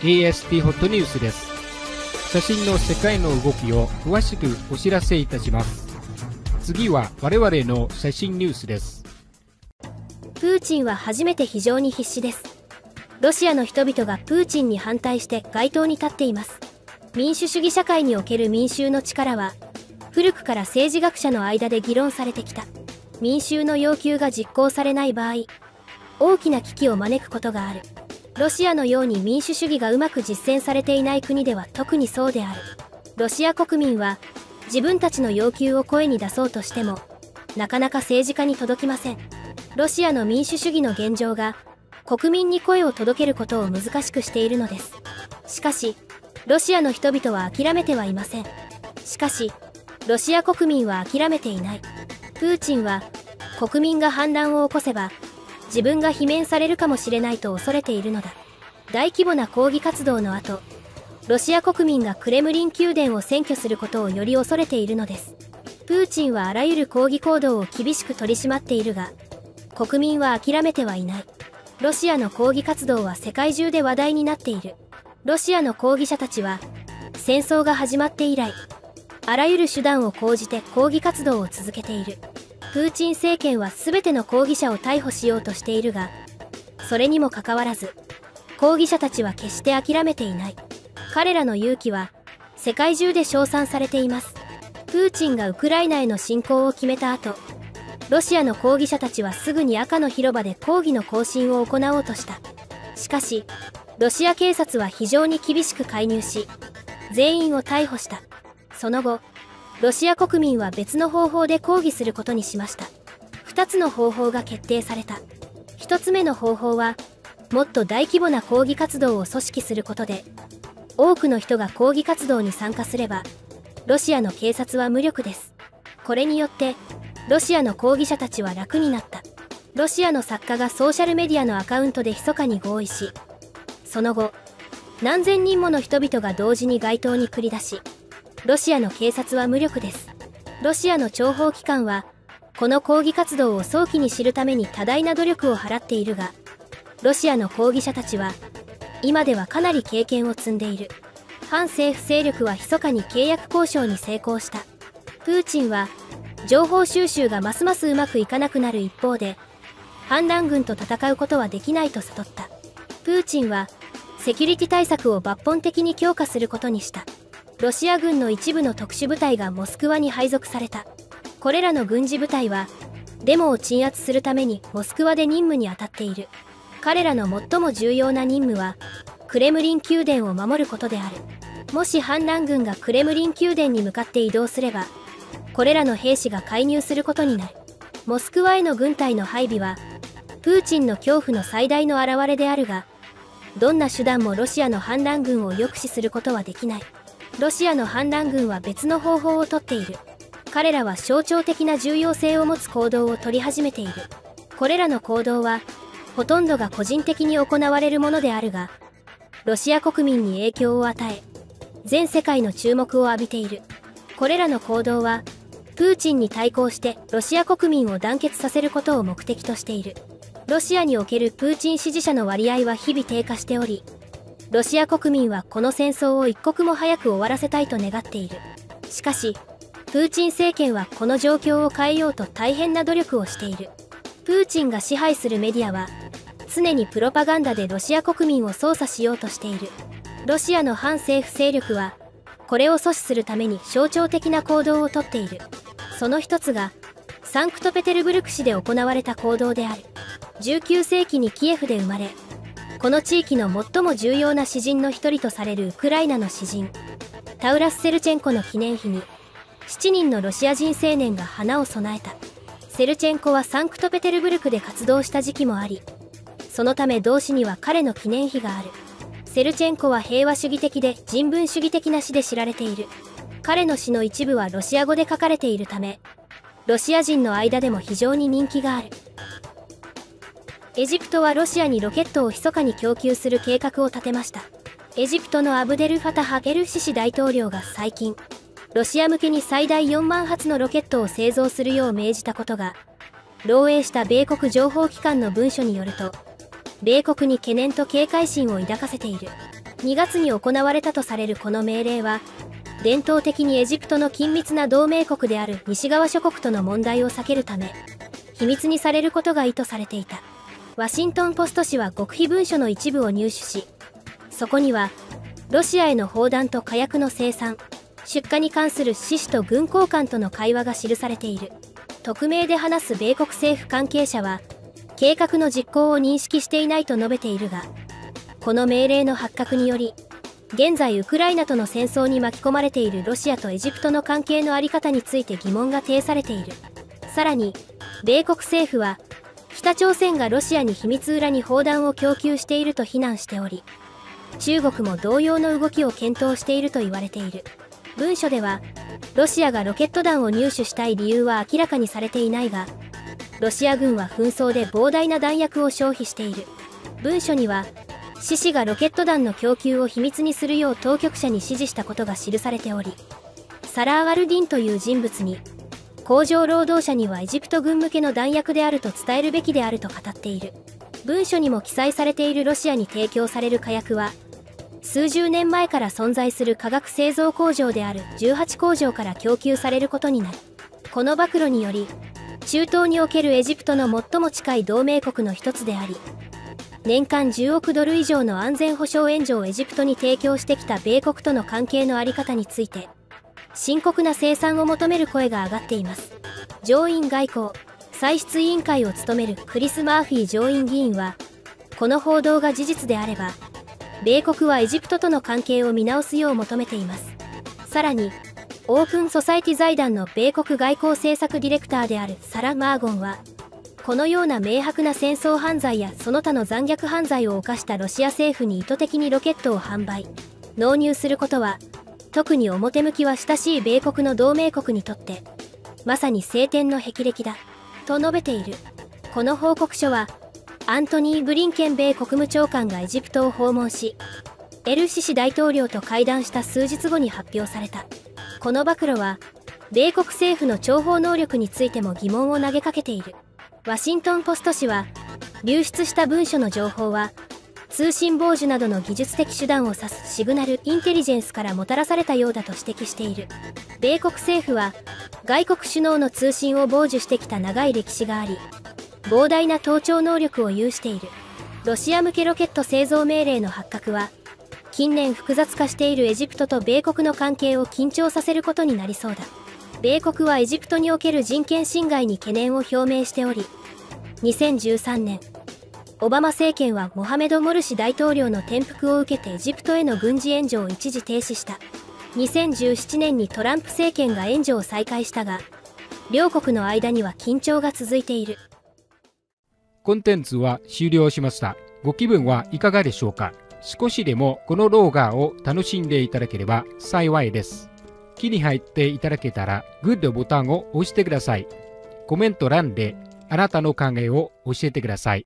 ASP ホットニュースです。写真の世界の動きを詳しくお知らせいたします。次は我々の写真ニュースです。 プーチンは初めて非常に必死です。ロシアの人々がプーチンに反対して街頭に立っています。民主主義社会における民衆の力は、古くから政治学者の間で議論されてきた。民衆の要求が実行されない場合、大きな危機を招くことがある。ロシアのように民主主義がうまく実践されていない国では特にそうである。ロシア国民は自分たちの要求を声に出そうとしても、なかなか政治家に届きません。ロシアの民主主義の現状が国民に声を届けることを難しくしているのです。しかし、ロシアの人々は諦めてはいません。しかし、ロシア国民は諦めていない。プーチンは国民が反乱を起こせば、自分が罷免されるかもしれないと恐れているのだ。大規模な抗議活動の後、ロシア国民がクレムリン宮殿を占拠することをより恐れているのです。プーチンはあらゆる抗議行動を厳しく取り締まっているが、国民は諦めてはいない。ロシアの抗議活動は世界中で話題になっている。ロシアの抗議者たちは、戦争が始まって以来、あらゆる手段を講じて抗議活動を続けている。プーチン政権は全ての抗議者を逮捕しようとしているが、それにもかかわらず、抗議者たちは決して諦めていない。彼らの勇気は世界中で称賛されています。プーチンがウクライナへの侵攻を決めた後、ロシアの抗議者たちはすぐに赤の広場で抗議の行進を行おうとした。しかし、ロシア警察は非常に厳しく介入し、全員を逮捕した。その後、ロシア国民は別の方法で抗議することにしました。2つの方法が決定された。1つ目の方法は、もっと大規模な抗議活動を組織することで、多くの人が抗議活動に参加すれば、ロシアの警察は無力です。これによって、ロシアの抗議者たちは楽になった。ロシアの作家がソーシャルメディアのアカウントで密かに合意し、その後、何千人もの人々が同時に街頭に繰り出し、ロシアの警察は無力です。ロシアの諜報機関は、この抗議活動を早期に知るために多大な努力を払っているが、ロシアの抗議者たちは、今ではかなり経験を積んでいる。反政府勢力は密かに契約交渉に成功した。プーチンは、情報収集がますますうまくいかなくなる一方で、反乱軍と戦うことはできないと悟った。プーチンは、セキュリティ対策を抜本的に強化することにした。ロシア軍の一部の特殊部隊がモスクワに配属された。これらの軍事部隊は、デモを鎮圧するためにモスクワで任務に当たっている。彼らの最も重要な任務は、クレムリン宮殿を守ることである。もし反乱軍がクレムリン宮殿に向かって移動すれば、これらの兵士が介入することになる。モスクワへの軍隊の配備は、プーチンの恐怖の最大の表れであるが、どんな手段もロシアの反乱軍を抑止することはできない。ロシアの反乱軍は別の方法をとっている。彼らは象徴的な重要性を持つ行動を取り始めている。これらの行動は、ほとんどが個人的に行われるものであるが、ロシア国民に影響を与え、全世界の注目を浴びている。これらの行動は、プーチンに対抗してロシア国民を団結させることを目的としている。ロシアにおけるプーチン支持者の割合は日々低下しており、ロシア国民はこの戦争を一刻も早く終わらせたいと願っている。しかし、プーチン政権はこの状況を変えようと大変な努力をしている。プーチンが支配するメディアは、常にプロパガンダでロシア国民を操作しようとしている。ロシアの反政府勢力は、これを阻止するために象徴的な行動をとっている。その一つが、サンクトペテルブルク市で行われた行動である。19世紀にキエフで生まれ、この地域の最も重要な詩人の一人とされるウクライナの詩人、タウラス・セルチェンコの記念碑に、7人のロシア人青年が花を供えた。セルチェンコはサンクトペテルブルクで活動した時期もあり、そのため同市には彼の記念碑がある。セルチェンコは平和主義的で人文主義的な詩で知られている。彼の詩の一部はロシア語で書かれているため、ロシア人の間でも非常に人気がある。エジプトはロシアにロケットを密かに供給する計画を立てました。エジプトのアブデル・ファタハ・エルシシ大統領が最近、ロシア向けに最大4万発のロケットを製造するよう命じたことが、漏洩した米国情報機関の文書によると、米国に懸念と警戒心を抱かせている。 2月に行われたとされるこの命令は、伝統的にエジプトの緊密な同盟国である西側諸国との問題を避けるため、秘密にされることが意図されていた。ワシントン・ポスト紙は極秘文書の一部を入手し、そこには、ロシアへの砲弾と火薬の生産、出荷に関する志士と軍高官との会話が記されている。匿名で話す米国政府関係者は、計画の実行を認識していないと述べているが、この命令の発覚により、現在ウクライナとの戦争に巻き込まれているロシアとエジプトの関係の在り方について疑問が呈されている。さらに、米国政府は、北朝鮮がロシアに秘密裏に砲弾を供給していると非難しており、中国も同様の動きを検討していると言われている。文書では、ロシアがロケット弾を入手したい理由は明らかにされていないが、ロシア軍は紛争で膨大な弾薬を消費している。文書には、志士がロケット弾の供給を秘密にするよう当局者に指示したことが記されており、サラー・ワルディンという人物に、工場労働者にはエジプト軍向けの弾薬であると伝えるべきであると語っている。文書にも記載されているロシアに提供される火薬は、数十年前から存在する化学製造工場である18工場から供給されることになる。この暴露により、中東におけるエジプトの最も近い同盟国の一つであり、年間10億ドル以上の安全保障援助をエジプトに提供してきた米国との関係の在り方について、深刻な清算を求める声が上がっています。上院外交歳出委員会を務めるクリス・マーフィー上院議員は、この報道が事実であれば、米国はエジプトとの関係を見直すよう求めています。さらに、オープンソサイティ財団の米国外交政策ディレクターであるサラ・マーゴンは、このような明白な戦争犯罪やその他の残虐犯罪を犯したロシア政府に意図的にロケットを販売、納入することは、特に表向きは親しい米国の同盟国にとって、まさに青天の霹靂だ、と述べている。この報告書は、アントニー・ブリンケン米国務長官がエジプトを訪問し、エル・シシ大統領と会談した数日後に発表された。この暴露は、米国政府の諜報能力についても疑問を投げかけている。ワシントン・ポスト紙は、流出した文書の情報は、通信傍受などの技術的手段を指すシグナル・インテリジェンスからもたらされたようだと指摘している。米国政府は、外国首脳の通信を傍受してきた長い歴史があり、膨大な盗聴能力を有している。ロシア向けロケット製造命令の発覚は、近年複雑化しているエジプトと米国の関係を緊張させることになりそうだ。米国はエジプトにおける人権侵害に懸念を表明しており、2013年、オバマ政権はモハメド・モルシ大統領の転覆を受けてエジプトへの軍事援助を一時停止した。2017年にトランプ政権が援助を再開したが、両国の間には緊張が続いている。 コンテンツは終了しました。ご気分はいかがでしょうか？少しでもこの動画を楽しんでいただければ幸いです。気に入っていただけたらグッドボタンを押してください。コメント欄であなたの考えを教えてください。